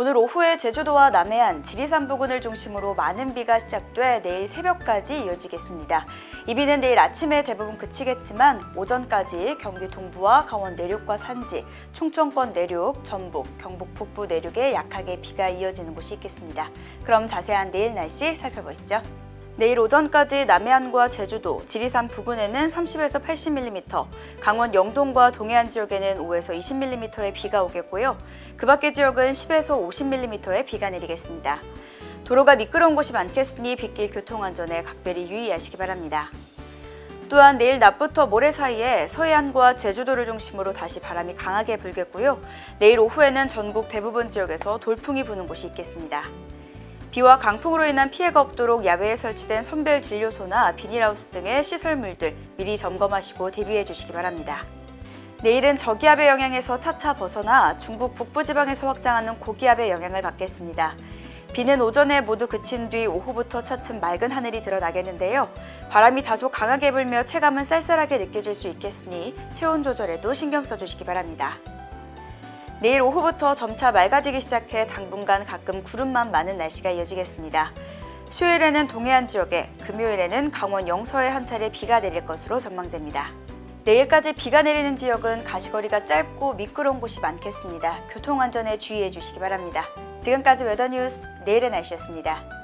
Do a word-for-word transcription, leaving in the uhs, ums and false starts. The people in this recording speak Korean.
오늘 오후에 제주도와 남해안, 지리산 부근을 중심으로 많은 비가 시작돼 내일 새벽까지 이어지겠습니다. 이 비는 내일 아침에 대부분 그치겠지만 오전까지 경기 동부와 강원 내륙과 산지, 충청권 내륙, 전북, 경북 북부 내륙에 약하게 비가 이어지는 곳이 있겠습니다. 그럼 자세한 내일 날씨 살펴보시죠. 내일 오전까지 남해안과 제주도, 지리산 부근에는 삼십에서 팔십 밀리미터, 강원 영동과 동해안 지역에는 오에서 이십 밀리미터의 비가 오겠고요. 그 밖의 지역은 십에서 오십 밀리미터의 비가 내리겠습니다. 도로가 미끄러운 곳이 많겠으니 빗길 교통안전에 각별히 유의하시기 바랍니다. 또한 내일 낮부터 모레 사이에 서해안과 제주도를 중심으로 다시 바람이 강하게 불겠고요. 내일 오후에는 전국 대부분 지역에서 돌풍이 부는 곳이 있겠습니다. 비와 강풍으로 인한 피해가 없도록 야외에 설치된 선별 진료소나 비닐하우스 등의 시설물들 미리 점검하시고 대비해 주시기 바랍니다. 내일은 저기압의 영향에서 차차 벗어나 중국 북부지방에서 확장하는 고기압의 영향을 받겠습니다. 비는 오전에 모두 그친 뒤 오후부터 차츰 맑은 하늘이 드러나겠는데요. 바람이 다소 강하게 불며 체감은 쌀쌀하게 느껴질 수 있겠으니 체온 조절에도 신경 써주시기 바랍니다. 내일 오후부터 점차 맑아지기 시작해 당분간 가끔 구름만 많은 날씨가 이어지겠습니다. 수요일에는 동해안 지역에, 금요일에는 강원 영서에 한 차례 비가 내릴 것으로 전망됩니다. 내일까지 비가 내리는 지역은 가시거리가 짧고 미끄러운 곳이 많겠습니다. 교통안전에 주의해 주시기 바랍니다. 지금까지 웨더뉴스 내일의 날씨였습니다.